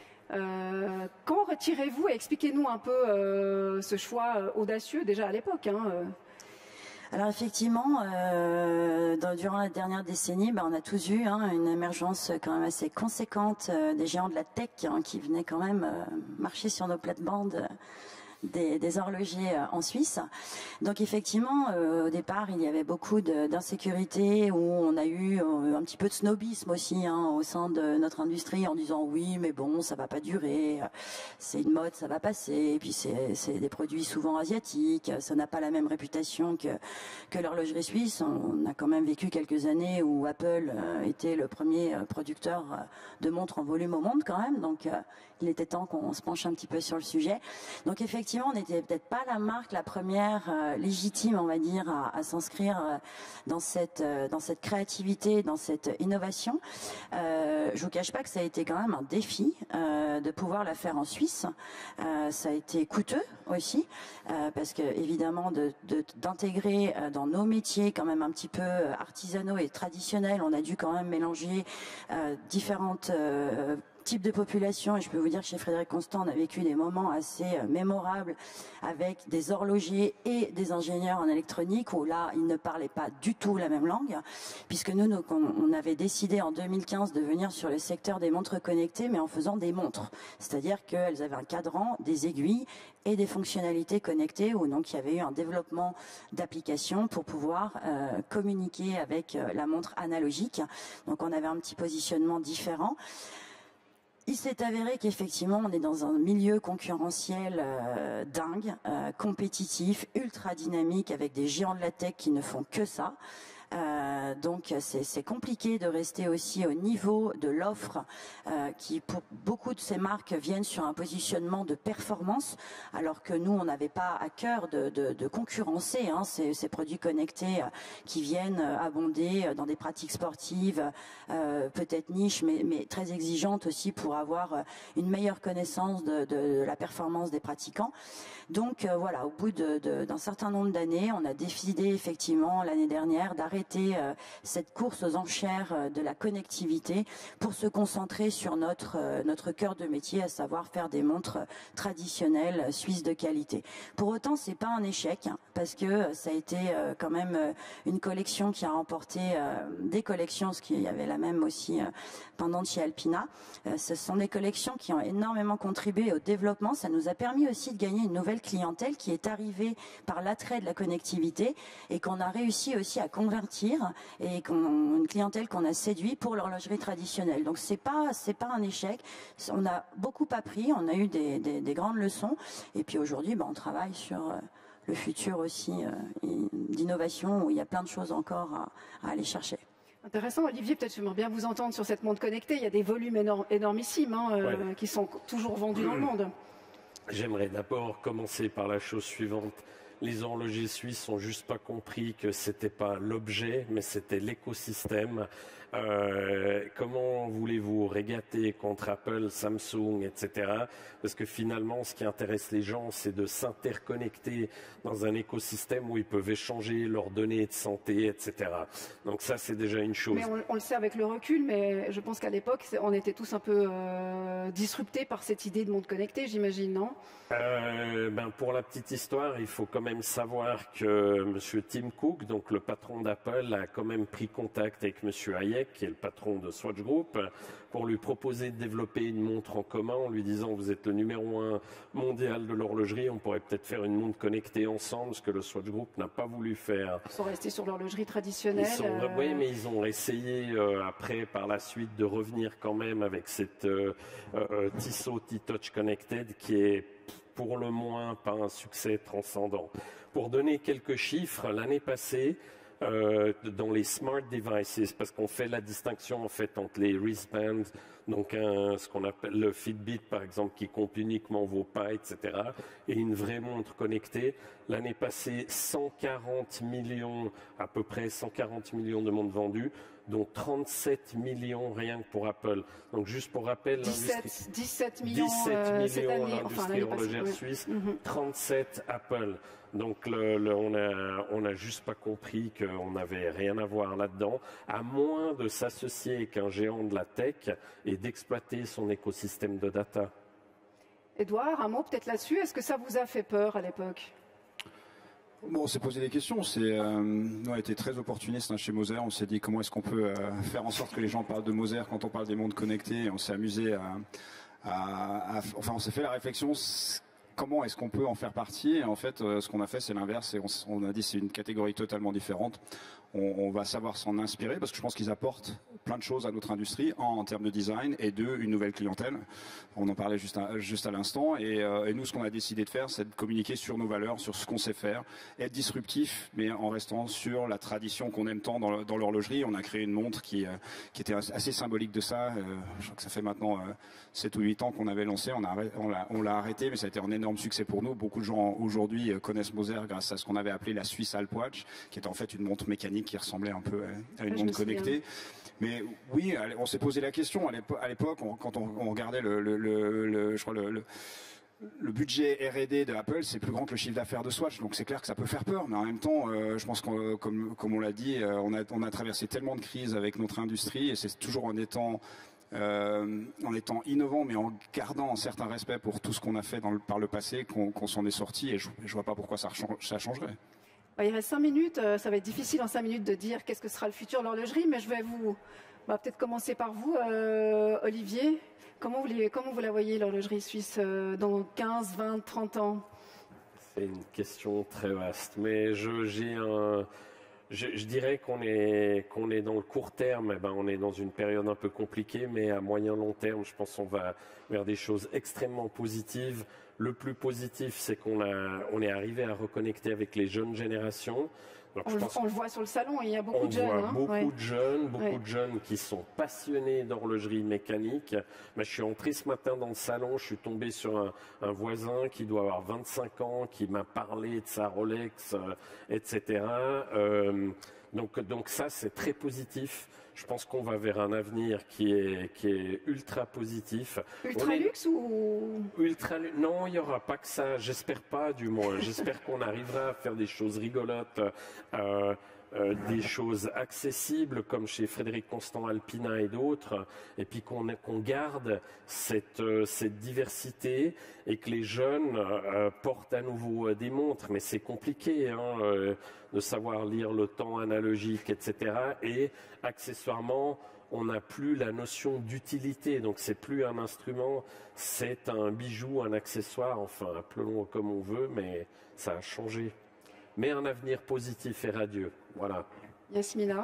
Euh, quand retirez-vous, et expliquez-nous un peu euh, ce choix euh, audacieux déjà à l'époque, hein, euh. Alors effectivement, euh, dans, durant la dernière décennie, bah, on a tous eu hein, une émergence quand même assez conséquente euh, des géants de la tech hein, qui venaient quand même euh, marcher sur nos plates-bandes des, des horlogers en Suisse. Donc effectivement, euh, au départ, il y avait beaucoup d'insécurité, où on a eu un petit peu de snobisme aussi hein, au sein de notre industrie, en disant oui, mais bon, ça va pas durer, c'est une mode, ça va passer, et puis c'est des produits souvent asiatiques, ça n'a pas la même réputation que, que l'horlogerie suisse. On a quand même vécu quelques années où Apple euh, était le premier producteur de montres en volume au monde quand même, donc euh, il était temps qu'on se penche un petit peu sur le sujet. Donc effectivement, on n'était peut-être pas la marque la première euh, légitime, on va dire, à, à s'inscrire euh, dans cette euh, dans cette créativité, dans cette innovation. Euh, je vous cache pas que ça a été quand même un défi euh, de pouvoir la faire en Suisse. Euh, ça a été coûteux aussi, euh, parce que évidemment de d'intégrer euh, dans nos métiers quand même un petit peu artisanaux et traditionnels, on a dû quand même mélanger euh, différentes euh, type de population, et je peux vous dire que chez Frédéric Constant, on a vécu des moments assez euh, mémorables avec des horlogers et des ingénieurs en électronique, où là, ils ne parlaient pas du tout la même langue, puisque nous, nous on avait décidé en deux mille quinze de venir sur le secteur des montres connectées, mais en faisant des montres. C'est-à-dire qu'elles avaient un cadran, des aiguilles et des fonctionnalités connectées, où donc il y avait eu un développement d'applications pour pouvoir euh, communiquer avec euh, la montre analogique. Donc on avait un petit positionnement différent. Il s'est avéré qu'effectivement, on est dans un milieu concurrentiel euh, dingue, euh, compétitif, ultra dynamique, avec des géants de la tech qui ne font que ça. Euh, donc c'est compliqué de rester aussi au niveau de l'offre euh, qui pour beaucoup de ces marques viennent sur un positionnement de performance, alors que nous on n'avait pas à cœur de, de, de concurrencer hein, ces, ces produits connectés euh, qui viennent euh, abonder dans des pratiques sportives euh, peut-être niches mais, mais très exigeantes aussi pour avoir euh, une meilleure connaissance de, de, de la performance des pratiquants. Donc euh, voilà, au bout d'un de, de, certain nombre d'années, on a décidé effectivement l'année dernière d'arrêter Euh, cette course aux enchères euh, de la connectivité pour se concentrer sur notre euh, notre cœur de métier, à savoir faire des montres traditionnelles euh, suisses de qualité. Pour autant, c'est pas un échec hein, parce que euh, ça a été euh, quand même euh, une collection qui a remporté euh, des collections, ce qu'il y avait la même aussi euh, pendant chez Alpina. Euh, ce sont des collections qui ont énormément contribué au développement. Ça nous a permis aussi de gagner une nouvelle clientèle qui est arrivée par l'attrait de la connectivité et qu'on a réussi aussi à convertir et qu'on, une clientèle qu'on a séduit pour l'horlogerie traditionnelle. Donc c'est pas c'est pas un échec. On a beaucoup appris, on a eu des, des, des grandes leçons et puis aujourd'hui ben, on travaille sur euh, le futur aussi euh, d'innovation où il y a plein de choses encore à, à aller chercher. Intéressant, Olivier, peut-être j'aimerais bien vous entendre sur cette montre connectée. Il y a des volumes énorm énormissimes hein, euh, ouais. qui sont toujours vendus dans le monde. J'aimerais d'abord commencer par la chose suivante. Les horlogers suisses n'ont juste pas compris que c'était pas l'objet, mais c'était l'écosystème. Euh, comment voulez-vous régater contre Apple, Samsung, et cetera. Parce que finalement, ce qui intéresse les gens, c'est de s'interconnecter dans un écosystème où ils peuvent échanger leurs données de santé, et cetera. Donc ça, c'est déjà une chose. Mais on, on le sait avec le recul, mais je pense qu'à l'époque, on était tous un peu euh, disruptés par cette idée de monde connecté, j'imagine, non? Euh, ben pour la petite histoire, il faut quand même savoir que Monsieur Tim Cook, donc le patron d'Apple, a quand même pris contact avec Monsieur Hayek, qui est le patron de Swatch Group, pour lui proposer de développer une montre en commun, en lui disant vous êtes le numéro un mondial de l'horlogerie, on pourrait peut-être faire une montre connectée ensemble, ce que le Swatch Group n'a pas voulu faire. Ils sont restés sur l'horlogerie traditionnelle. Ils sont, euh... Oui, mais ils ont essayé euh, après, par la suite, de revenir quand même avec cette euh, euh, Tissot T-Touch Connected qui est pour le moins pas un succès transcendant. Pour donner quelques chiffres, l'année passée, euh, dans les smart devices, parce qu'on fait la distinction en fait entre les wristbands, donc un, ce qu'on appelle le Fitbit par exemple, qui compte uniquement vos pas, et cetera, et une vraie montre connectée. L'année passée, cent quarante millions, à peu près cent quarante millions de montres vendues, dont trente-sept millions rien que pour Apple. Donc juste pour rappel, dix-sept, dix-sept millions, dix-sept euh, millions l'industrie enfin, horlogère passée, suisse, mm-hmm. trente-sept Apple. Donc le, le, on a on a juste pas compris qu'on n'avait rien à voir là-dedans, à moins de s'associer avec un géant de la tech et d'exploiter son écosystème de data. Édouard, un mot peut-être là-dessus. Est-ce que ça vous a fait peur à l'époque ? Bon, on s'est posé des questions. C'est, euh, nous, on a été très opportunistes hein, chez Moser. On s'est dit comment est-ce qu'on peut euh, faire en sorte que les gens parlent de Moser quand on parle des montres connectées. On s'est amusé à, à, à, enfin, on s'est fait la réflexion. comment est-ce qu'on peut en faire partie? Et en fait, euh, ce qu'on a fait, c'est l'inverse. Et on, on a dit c'est une catégorie totalement différente. On, on va savoir s'en inspirer parce que je pense qu'ils apportent plein de choses à notre industrie, un, en termes de design, et deux, une nouvelle clientèle. On en parlait juste à, juste à l'instant. Et, euh, et nous, ce qu'on a décidé de faire, c'est de communiquer sur nos valeurs, sur ce qu'on sait faire, être disruptif, mais en restant sur la tradition qu'on aime tant dans, dans l'horlogerie. On a créé une montre qui, euh, qui était assez symbolique de ça. Euh, je crois que ça fait maintenant euh, sept ou huit ans qu'on avait lancé. On, a, on, l'a, on l'a arrêté, mais ça a été un énorme succès pour nous. Beaucoup de gens aujourd'hui connaissent Moser grâce à ce qu'on avait appelé la Swiss Alpwatch, qui est en fait une montre mécanique qui ressemblait un peu à une ouais, montre connectée. Mais oui, on s'est posé la question à l'époque, on, quand on, on regardait le, le, le, le, je crois le, le Le budget R et D de Apple, c'est plus grand que le chiffre d'affaires de Swatch, donc c'est clair que ça peut faire peur. Mais en même temps, euh, je pense que, comme, comme on l'a dit, euh, on, a, on a traversé tellement de crises avec notre industrie, et c'est toujours en étant, euh, en étant innovant, mais en gardant un certain respect pour tout ce qu'on a fait dans le, par le passé, qu'on qu'on s'en est sorti. Et je ne vois pas pourquoi ça, ça changerait. Il reste cinq minutes. Ça va être difficile en cinq minutes de dire qu'est-ce que sera le futur de l'horlogerie, mais je vais vous, on va peut-être commencer par vous, euh, Olivier. Comment vous, les, comment vous la voyez, l'horlogerie suisse, euh, dans quinze, vingt, trente ans? C'est une question très vaste, mais je, j'ai un, je, je dirais qu'on est, qu'on est dans le court terme, eh ben on est dans une période un peu compliquée, mais à moyen long terme, je pense qu'on va vers des choses extrêmement positives. Le plus positif, c'est qu'on a, on est arrivé à reconnecter avec les jeunes générations. Donc, on, je pense on le voit sur le salon, il y a beaucoup on de jeunes. voit hein, beaucoup ouais. de jeunes, beaucoup ouais. de jeunes qui sont passionnés d'horlogerie mécanique. Mais je suis entré ce matin dans le salon, je suis tombé sur un, un voisin qui doit avoir vingt-cinq ans, qui m'a parlé de sa Rolex, euh, et cetera. Euh, donc, donc ça, c'est très positif. Je pense qu'on va vers un avenir qui est, qui est ultra positif. Ultra est... luxe ou... Ultra Non, il n'y aura pas que ça. J'espère pas, du moins. J'espère qu'on arrivera à faire des choses rigolotes, euh, euh, des choses accessibles, comme chez Frédéric Constant, Alpina et d'autres, et puis qu'on qu'on garde cette, euh, cette diversité et que les jeunes euh, portent à nouveau euh, des montres. Mais c'est compliqué, hein, euh, de savoir lire le temps analogique, et cetera. Et accessoirement, on n'a plus la notion d'utilité, donc c'est plus un instrument, c'est un bijou, un accessoire, enfin appelons comme on veut, mais ça a changé. Mais un avenir positif et radieux, voilà. Yasmina?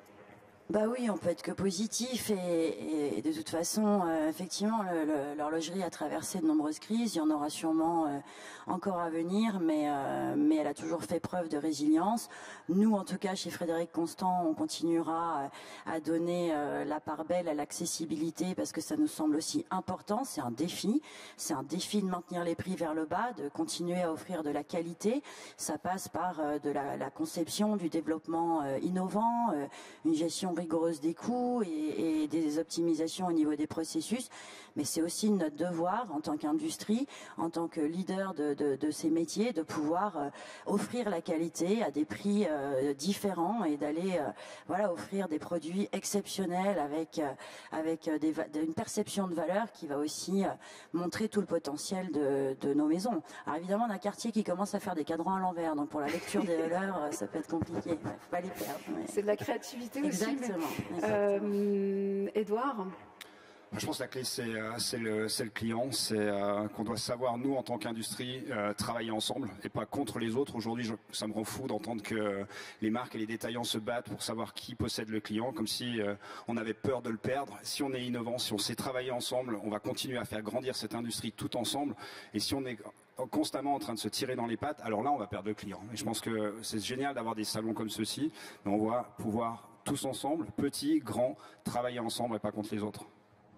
Bah oui, on peut être que positif et, et, et de toute façon, euh, effectivement, l'horlogerie a traversé de nombreuses crises. Il y en aura sûrement euh, encore à venir, mais, euh, mais elle a toujours fait preuve de résilience. Nous, en tout cas, chez Frédéric Constant, on continuera à donner euh, la part belle à l'accessibilité parce que ça nous semble aussi important. C'est un défi. C'est un défi de maintenir les prix vers le bas, de continuer à offrir de la qualité. Ça passe par euh, de la, la conception, du développement euh, innovant, euh, une gestion rigoureuse des coûts et, et des optimisations au niveau des processus, mais c'est aussi notre devoir en tant qu'industrie, en tant que leader de, de, de ces métiers, de pouvoir euh, offrir la qualité à des prix euh, différents et d'aller euh, voilà, offrir des produits exceptionnels avec, euh, avec des, une perception de valeur qui va aussi euh, montrer tout le potentiel de, de nos maisons. Alors évidemment, on a un quartier qui commence à faire des cadrans à l'envers, donc pour la lecture des valeurs, ça peut être compliqué. Il ne faut pas les perdre. Mais... C'est de la créativité Exactement. aussi. Exactement. Euh, Edouard? Je pense que la clé, c'est euh, le, le client, c'est euh, qu'on doit savoir, nous, en tant qu'industrie, euh, travailler ensemble et pas contre les autres. Aujourd'hui, ça me rend fou d'entendre que euh, les marques et les détaillants se battent pour savoir qui possède le client, comme si euh, on avait peur de le perdre. Si on est innovant, si on sait travailler ensemble, on va continuer à faire grandir cette industrie tout ensemble. Et si on est constamment en train de se tirer dans les pattes, alors là, on va perdre le client. Et je pense que c'est génial d'avoir des salons comme ceux-ci, mais on va pouvoir tous ensemble, petits, grands, travailler ensemble et pas contre les autres.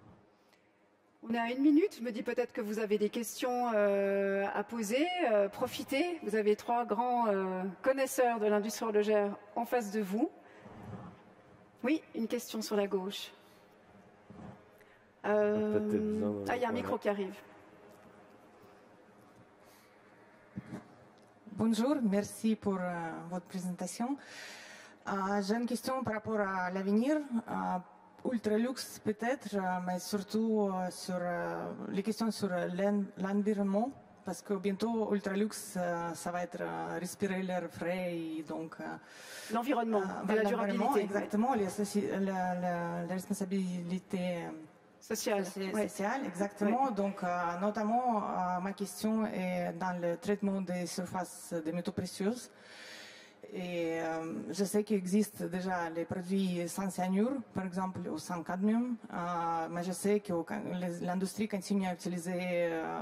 On est à une minute. Je me dis peut-être que vous avez des questions euh, à poser. Euh, profitez. Vous avez trois grands euh, connaisseurs de l'industrie horlogère en face de vous. Oui, une question sur la gauche. Euh... Ah, il y a un micro qui arrive. Bonjour, merci pour euh, votre présentation. Euh, J'ai une question par rapport à l'avenir. Euh, Ultraluxe peut-être, mais surtout euh, sur euh, les questions sur l'environnement, parce que bientôt Ultraluxe, euh, ça va être euh, respirer l'air frais et donc... Euh, l'environnement, euh, de la durabilité. Exactement, les, la, la, la responsabilité Social. Soci- Ouais. Social, exactement. Ouais. Donc, euh, notamment, euh, ma question est dans le traitement des surfaces de métaux précieux. Et euh, je sais qu'il existe déjà les produits sans cyanure, par exemple, ou sans cadmium, euh, mais je sais que l'industrie continue à utiliser euh,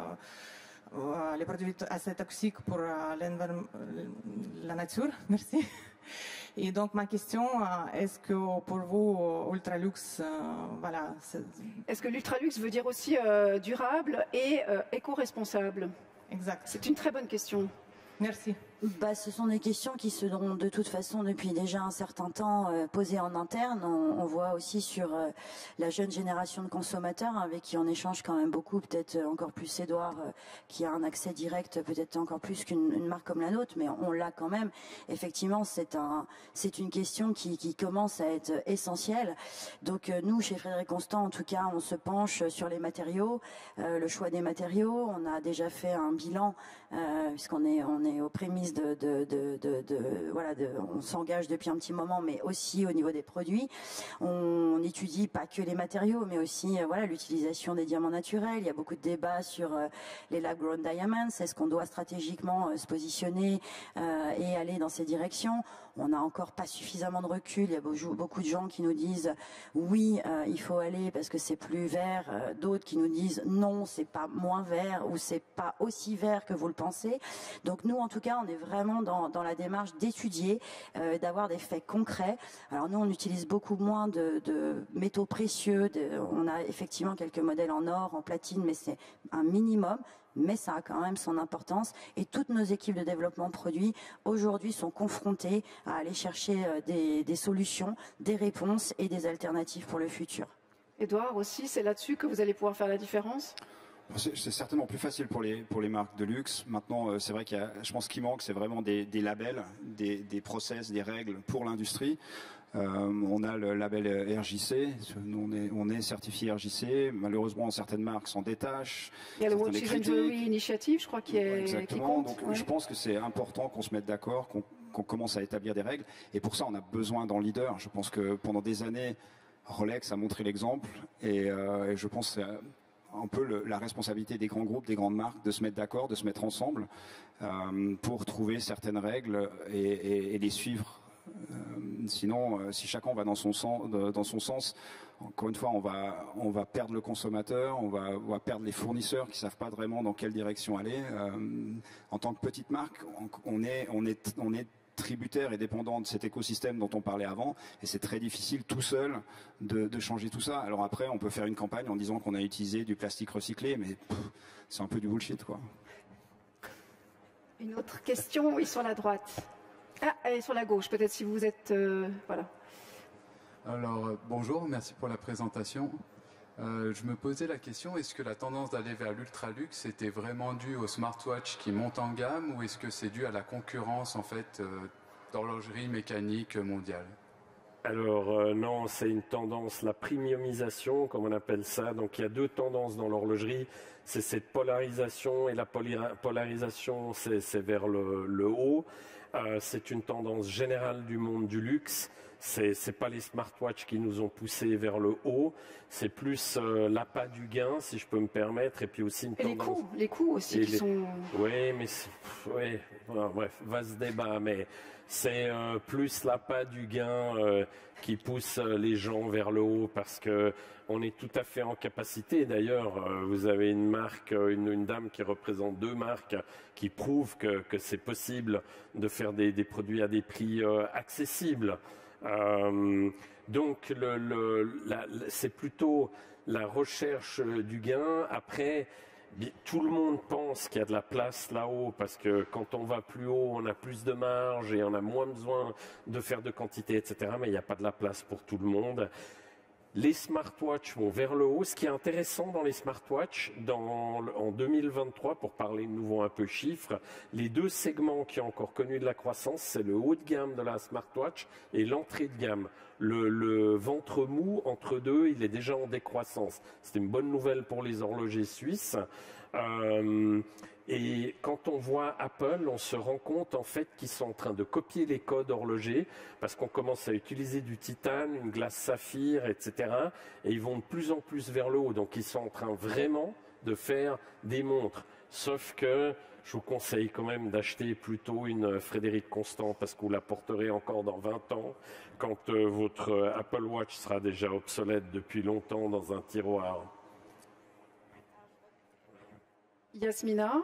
euh, les produits assez toxiques pour euh, la nature. Merci. Et donc ma question, euh, est-ce que pour vous, Ultralux, euh, voilà. Est-ce que l'Ultralux veut dire aussi euh, durable et euh, éco-responsable? Exact. C'est une très bonne question. Merci. Bah, ce sont des questions qui seront de toute façon depuis déjà un certain temps euh, posées en interne. On, on voit aussi sur euh, la jeune génération de consommateurs avec qui on échange quand même beaucoup, peut-être encore plus Édouard euh, qui a un accès direct peut-être encore plus qu'une une marque comme la nôtre, mais on l'a quand même. Effectivement, c'est un, c'est une question qui, qui commence à être essentielle. Donc euh, nous, chez Frédéric Constant, en tout cas, on se penche sur les matériaux, euh, le choix des matériaux. On a déjà fait un bilan euh, puisqu'on est, on est aux prémices De, de, de, de, de, voilà, de, on s'engage depuis un petit moment, mais aussi au niveau des produits. On n'étudie pas que les matériaux, mais aussi euh, voilà, l'utilisation des diamants naturels. Il y a beaucoup de débats sur euh, les lab-grown diamonds. Est-ce qu'on doit stratégiquement euh, se positionner euh, et aller dans ces directions? On n'a encore pas suffisamment de recul. Il y a beaucoup de gens qui nous disent oui, euh, il faut aller parce que c'est plus vert. Euh, D'autres qui nous disent non, c'est pas moins vert ou c'est pas aussi vert que vous le pensez. Donc nous, en tout cas, on est vraiment dans, dans la démarche d'étudier, euh, d'avoir des faits concrets. Alors nous, on utilise beaucoup moins de, de métaux précieux. De, on a effectivement quelques modèles en or, en platine, mais c'est un minimum. Mais ça a quand même son importance. Et toutes nos équipes de développement produits, aujourd'hui, sont confrontées à aller chercher des, des solutions, des réponses et des alternatives pour le futur. Édouard, aussi, c'est là-dessus que vous allez pouvoir faire la différence? C'est certainement plus facile pour les, pour les marques de luxe. Maintenant, euh, c'est vrai qu'il y a, je pense qu'il manque, c'est vraiment des, des labels, des, des process, des règles pour l'industrie. Euh, on a le label R J C, on est, on est certifié R J C. Malheureusement, certaines marques s'en détachent. Il y a le Watches and Jewelry Initiative, je crois, qui est Exactement. Qui compte. Donc, ouais. je pense que c'est important qu'on se mette d'accord, qu'on qu'on commence à établir des règles. Et pour ça, on a besoin d'un leader. Je pense que pendant des années, Rolex a montré l'exemple. Et, euh, et je pense que c'est un peu le, la responsabilité des grands groupes, des grandes marques, de se mettre d'accord, de se mettre ensemble euh, pour trouver certaines règles et, et, et les suivre. Euh, sinon, euh, si chacun va dans son sens, dans son sens, encore une fois, on va, on va perdre le consommateur, on va, on va perdre les fournisseurs qui savent pas vraiment dans quelle direction aller. Euh, en tant que petite marque, on est, on est, on est tributaire et dépendant de cet écosystème dont on parlait avant, et c'est très difficile tout seul de, de changer tout ça. Alors après, on peut faire une campagne en disant qu'on a utilisé du plastique recyclé, mais c'est un peu du bullshit, quoi. Une autre question, oui, sur la droite. Ah, et sur la gauche, peut-être si vous êtes... Euh, voilà. Alors, euh, bonjour, merci pour la présentation. Euh, je me posais la question, est-ce que la tendance d'aller vers l'ultra-luxe était vraiment due aux smartwatches qui montent en gamme, ou est-ce que c'est dû à la concurrence, en fait, euh, d'horlogerie mécanique mondiale? Alors euh, non, c'est une tendance, la premiumisation, comme on appelle ça. Donc il y a deux tendances dans l'horlogerie, c'est cette polarisation, et la polarisation, c'est vers le, le haut. Euh, c'est une tendance générale du monde du luxe. C'est c'est pas les smartwatches qui nous ont poussés vers le haut, c'est plus euh, l'appât du gain, si je peux me permettre, et puis aussi une et tendance... les coûts, les coûts aussi et qui les... sont... Oui, mais oui, voilà, bref, vaste débat, mais c'est euh, plus l'appât du gain euh, qui pousse les gens vers le haut, parce que on est tout à fait en capacité. D'ailleurs, euh, vous avez une marque, une, une dame qui représente deux marques, qui prouvent que, que c'est possible de faire des, des produits à des prix euh, accessibles. Euh, donc, le, le, la, c'est plutôt la recherche du gain. Après, tout le monde pense qu'il y a de la place là-haut, parce que quand on va plus haut, on a plus de marge et on a moins besoin de faire de quantité, et cetera. Mais il n'y a pas de la place pour tout le monde. Les smartwatches vont vers le haut. Ce qui est intéressant dans les smartwatches, dans, en deux mille vingt-trois, pour parler de nouveau un peu chiffres, les deux segments qui ont encore connu de la croissance, c'est le haut de gamme de la smartwatch et l'entrée de gamme. Le, le ventre mou entre deux, il est déjà en décroissance. C'est une bonne nouvelle pour les horlogers suisses. Euh, Et quand on voit Apple, on se rend compte en fait qu'ils sont en train de copier les codes horlogers parce qu'on commence à utiliser du titane, une glace saphir, et cetera. Et ils vont de plus en plus vers le haut. Donc ils sont en train vraiment de faire des montres. Sauf que je vous conseille quand même d'acheter plutôt une Frédéric Constant parce que vous la porterez encore dans vingt ans quand euh, votre Apple Watch sera déjà obsolète depuis longtemps dans un tiroir. Yasmina,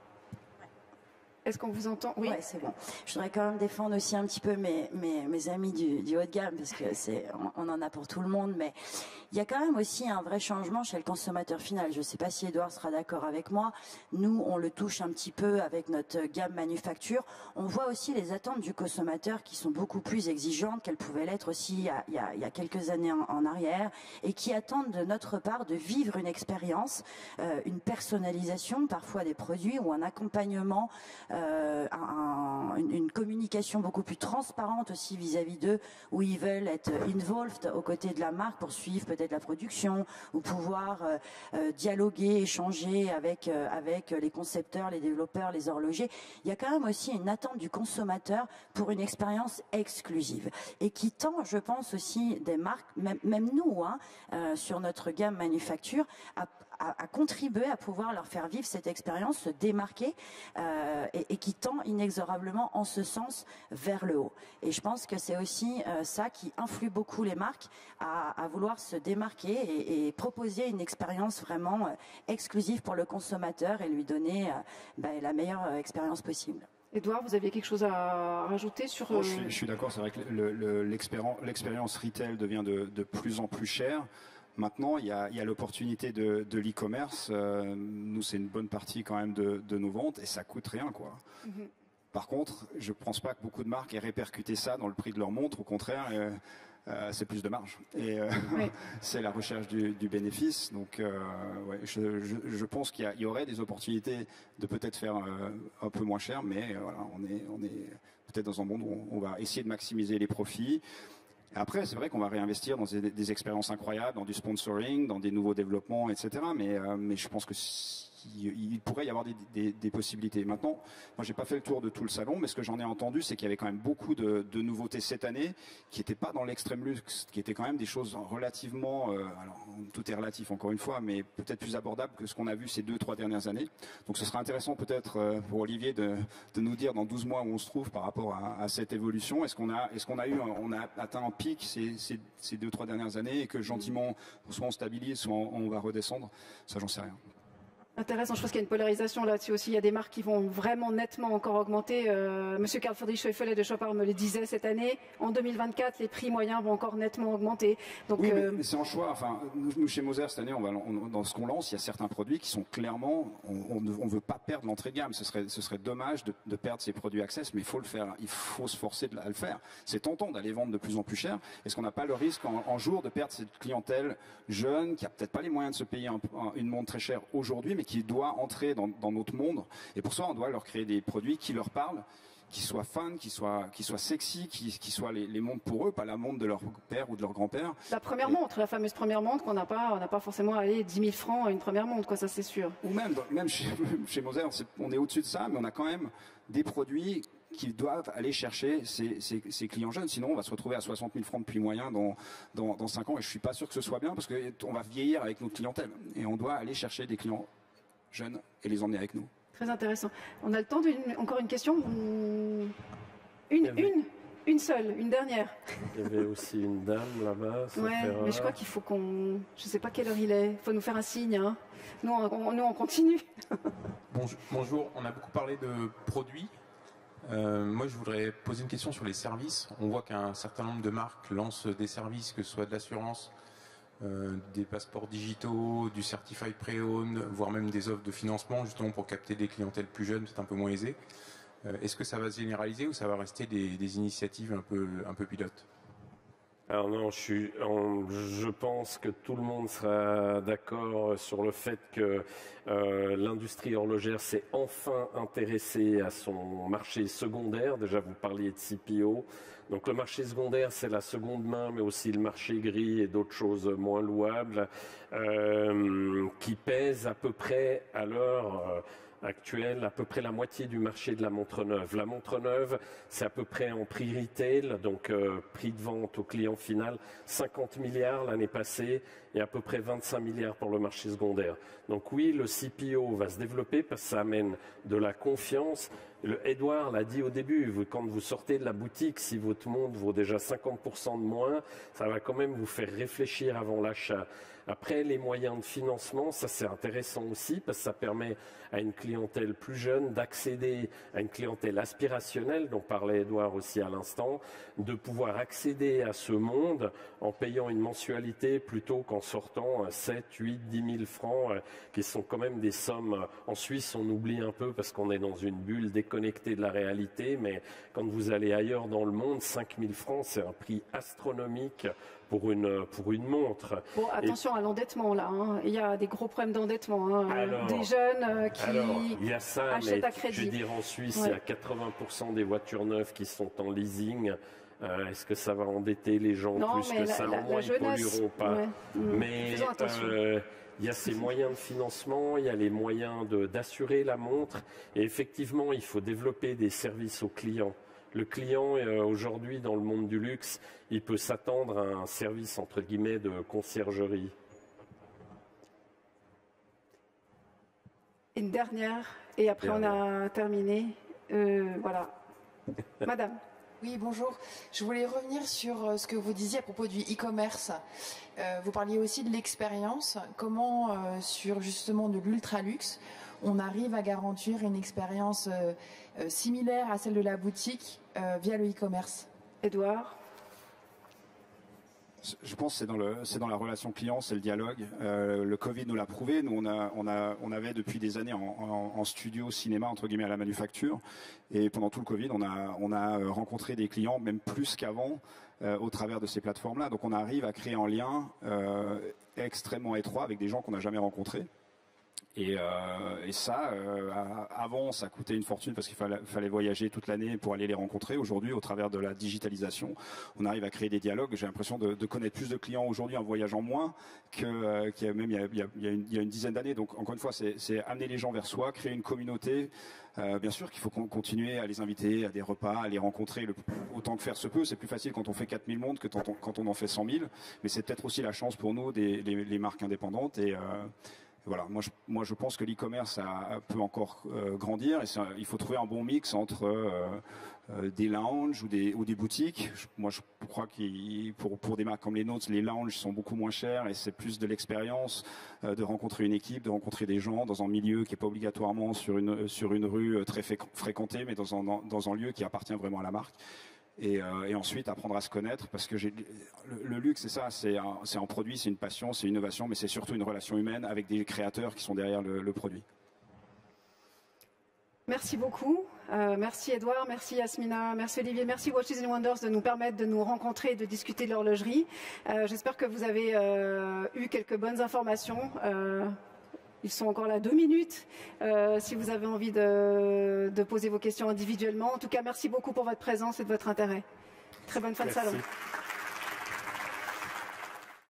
est-ce qu'on vous entend? Oui, ouais, c'est bon. Je voudrais quand même défendre aussi un petit peu mes, mes, mes amis du, du haut de gamme, parce que c'est, on, on en a pour tout le monde, mais il y a quand même aussi un vrai changement chez le consommateur final. Je ne sais pas si Edouard sera d'accord avec moi. Nous, on le touche un petit peu avec notre gamme manufacture. On voit aussi les attentes du consommateur qui sont beaucoup plus exigeantes qu'elles pouvaient l'être aussi il y a, il y a, il y a quelques années en, en arrière, et qui attendent de notre part de vivre une expérience, euh, une personnalisation parfois des produits ou un accompagnement, euh, un, une, une communication beaucoup plus transparente aussi vis-à-vis d'eux, où ils veulent être involved aux côtés de la marque pour suivre peut-être de la production, ou pouvoir euh, euh, dialoguer, échanger avec euh, avec les concepteurs, les développeurs, les horlogers. Il y a quand même aussi une attente du consommateur pour une expérience exclusive, et qui tend, je pense aussi, des marques, même, même nous, hein, euh, sur notre gamme manufacture, à à, à contribuer à pouvoir leur faire vivre cette expérience, se démarquer, euh, et, et qui tend inexorablement en ce sens vers le haut. Et je pense que c'est aussi euh, ça qui influe beaucoup les marques à, à vouloir se démarquer et, et proposer une expérience vraiment euh, exclusive pour le consommateur et lui donner euh, ben, la meilleure euh, expérience possible. Edouard, vous aviez quelque chose à rajouter sur... Oh, je suis, je suis d'accord, c'est vrai que le, le, l'expérience, l'expérience retail devient de, de plus en plus chère. Maintenant, il y a, il y a l'opportunité de, de l'e-commerce. Euh, nous, c'est une bonne partie quand même de, de nos ventes et ça coûte rien, quoi. Mm-hmm. Par contre, je ne pense pas que beaucoup de marques aient répercuté ça dans le prix de leur montre. Au contraire, euh, euh, c'est plus de marge. Et euh, oui. C'est la recherche du, du bénéfice. Donc, euh, ouais, je, je, je pense qu'il y, a, il y aurait des opportunités de peut-être faire euh, un peu moins cher, mais euh, voilà, on est, on est peut-être dans un monde où on, on va essayer de maximiser les profits. Après, c'est vrai qu'on va réinvestir dans des, des expériences incroyables, dans du sponsoring, dans des nouveaux développements, et cetera. Mais, euh, mais je pense que il, il pourrait y avoir des, des, des possibilités. Maintenant, moi, j'ai pas fait le tour de tout le salon, mais ce que j'en ai entendu, c'est qu'il y avait quand même beaucoup de, de nouveautés cette année qui n'étaient pas dans l'extrême luxe, qui étaient quand même des choses relativement, euh, alors tout est relatif encore une fois, mais peut-être plus abordables que ce qu'on a vu ces deux, trois dernières années. Donc, ce sera intéressant peut-être euh, pour Olivier de, de nous dire dans douze mois où on se trouve par rapport à, à cette évolution. Est-ce qu'on a, est-ce qu'on a eu, on a atteint un pic ces, ces, ces deux, trois dernières années et que gentiment, soit on stabilise, soit on, on va redescendre? Ça, j'en sais rien. Intéressant, je pense qu'il y a une polarisation là-dessus aussi. Il y a des marques qui vont vraiment nettement encore augmenter. Euh, Monsieur Karl Friedrich Scheffele de Chopard me le disait cette année. En deux mille vingt-quatre, les prix moyens vont encore nettement augmenter. Donc, oui, euh... mais c'est en choix. Enfin, nous, nous chez Moser cette année, on va, on, dans ce qu'on lance, il y a certains produits qui sont clairement, on ne veut pas perdre l'entrée de gamme. Ce serait, ce serait dommage de, de perdre ces produits Access, mais il faut le faire. Il faut se forcer de, à le faire. C'est tentant d'aller vendre de plus en plus cher. Est-ce qu'on n'a pas le risque en, en jour de perdre cette clientèle jeune qui a peut-être pas les moyens de se payer un, un, une montre très chère aujourd'hui, mais qui doit entrer Dans, dans notre monde, et pour ça on doit leur créer des produits qui leur parlent, qui soient fun, qui soient, qui soient sexy, qui, qui soient les, les montres pour eux, pas la montre de leur père ou de leur grand-père. La première et... montre, la fameuse première montre qu'on n'a pas, on n'a pas forcément allé dix mille francs à une première montre, quoi, ça c'est sûr. Ou même, même chez, chez Moser, on est au-dessus de ça, mais on a quand même des produits qui doivent aller chercher ces, ces, ces clients jeunes, sinon on va se retrouver à soixante mille francs de prix moyen dans, dans, dans cinq ans, et je suis pas sûr que ce soit bien, parce qu'on va vieillir avec notre clientèle, et on doit aller chercher des clients jeunes et les emmener avec nous. Très intéressant. On a le temps d'une encore une question. Une, avait... une, une seule, une dernière. Il y avait aussi une dame là-bas. Ouais, mais je crois qu'il faut qu'on. Je sais pas quelle heure il est. Il faut nous faire un signe. Hein. Nous, on, nous, on continue. Bonjour, bonjour. On a beaucoup parlé de produits. Euh, moi, je voudrais poser une question sur les services. On voit qu'un certain nombre de marques lancent des services, que ce soit de l'assurance, Euh, des passeports digitaux, du certified pre-owned, voire même des offres de financement justement pour capter des clientèles plus jeunes, c'est un peu moins aisé. Euh, est-ce que ça va se généraliser ou ça va rester des, des initiatives un peu, un peu pilotes? Alors non, je, suis, on, je pense que tout le monde sera d'accord sur le fait que euh, l'industrie horlogère s'est enfin intéressée à son marché secondaire. Déjà, vous parliez de C P O. Donc le marché secondaire, c'est la seconde main, mais aussi le marché gris et d'autres choses moins louables, euh, qui pèsent à peu près à l'heure, euh, actuelle à peu près la moitié du marché de la montre neuve. La montre neuve, c'est à peu près en prix retail, donc euh, prix de vente au client final, cinquante milliards l'année passée et à peu près vingt-cinq milliards pour le marché secondaire. Donc oui, le C P O va se développer parce que ça amène de la confiance. Le Edouard l'a dit au début, vous, quand vous sortez de la boutique, si votre montre vaut déjà cinquante pour cent de moins, ça va quand même vous faire réfléchir avant l'achat. Après, les moyens de financement, ça c'est intéressant aussi parce que ça permet à une clientèle plus jeune d'accéder à une clientèle aspirationnelle, dont parlait Edouard aussi à l'instant, de pouvoir accéder à ce monde en payant une mensualité plutôt qu'en sortant sept, huit, dix mille francs, qui sont quand même des sommes. En Suisse, on oublie un peu parce qu'on est dans une bulle déconnectée de la réalité, mais quand vous allez ailleurs dans le monde, cinq mille francs, c'est un prix astronomique pour une, pour une montre. Bon, attention et, à l'endettement là, hein. Il y a des gros problèmes d'endettement, hein. Alors, des jeunes euh, qui alors, il y a ça, achètent mais à crédit. Je veux dire, en Suisse, ouais. Il y a quatre-vingts pour cent des voitures neuves qui sont en leasing. Euh, Est-ce que ça va endetter les gens non, plus que la, ça? la, Au moins, la jeunesse, ils ne pollueront pas. Ouais. Mais euh, il y a ces moyens de financement, il y a les moyens d'assurer la montre. Et effectivement, il faut développer des services aux clients. Le client, euh, aujourd'hui, dans le monde du luxe, il peut s'attendre à un service, entre guillemets, de conciergerie. Une dernière, et après dernière. On a terminé. Euh, voilà. Madame. Oui, bonjour. Je voulais revenir sur ce que vous disiez à propos du e-commerce. Euh, vous parliez aussi de l'expérience. Comment, euh, sur justement de l'ultra-luxe, on arrive à garantir une expérience euh, euh, similaire à celle de la boutique euh, via le e-commerce? Edouard? Je pense que c'est dans, le, c'est dans la relation client, c'est le dialogue. Euh, le Covid nous l'a prouvé. Nous, on, a, on, a, on avait depuis des années en, en, en studio cinéma, entre guillemets, à la manufacture. Et pendant tout le Covid, on a, on a rencontré des clients, même plus qu'avant, euh, au travers de ces plateformes-là. Donc on arrive à créer un lien euh, extrêmement étroit avec des gens qu'on n'a jamais rencontrés. Et, euh, et ça, euh, avant, ça coûtait une fortune parce qu'il fallait, fallait voyager toute l'année pour aller les rencontrer. Aujourd'hui, au travers de la digitalisation, on arrive à créer des dialogues. J'ai l'impression de, de connaître plus de clients aujourd'hui en voyageant moins que euh, qu'il y a même il y a, il y a, il y a, une, il y a une dizaine d'années. Donc, encore une fois, c'est amener les gens vers soi, créer une communauté. Euh, bien sûr qu'il faut continuer à les inviter à des repas, à les rencontrer le, autant que faire se peut. C'est plus facile quand on fait quatre mille montres que quand on, quand on en fait cent mille. Mais c'est peut-être aussi la chance pour nous, des, les, les marques indépendantes. Et... Euh, Voilà, moi je, moi je pense que l'e-commerce peut encore euh, grandir et il faut trouver un bon mix entre euh, euh, des lounges ou des, ou des boutiques. Je, moi je crois que pour, pour des marques comme les nôtres, les lounges sont beaucoup moins chers et c'est plus de l'expérience euh, de rencontrer une équipe, de rencontrer des gens dans un milieu qui n'est pas obligatoirement sur une, sur une rue très fréquentée, mais dans un, dans un lieu qui appartient vraiment à la marque. Et, euh, et ensuite apprendre à se connaître parce que j'ai, le, le luxe c'est ça, c'est un, c'est un produit, c'est une passion, c'est une innovation, mais c'est surtout une relation humaine avec des créateurs qui sont derrière le, le produit. Merci beaucoup, euh, merci Edouard, merci Yasmina, merci Olivier, merci Watches and Wonders de nous permettre de nous rencontrer et de discuter de l'horlogerie. Euh, J'espère que vous avez euh, eu quelques bonnes informations. Euh, Ils sont encore là deux minutes euh, si vous avez envie de, de poser vos questions individuellement. En tout cas, merci beaucoup pour votre présence et de votre intérêt. Très bonne fin merci. de salon.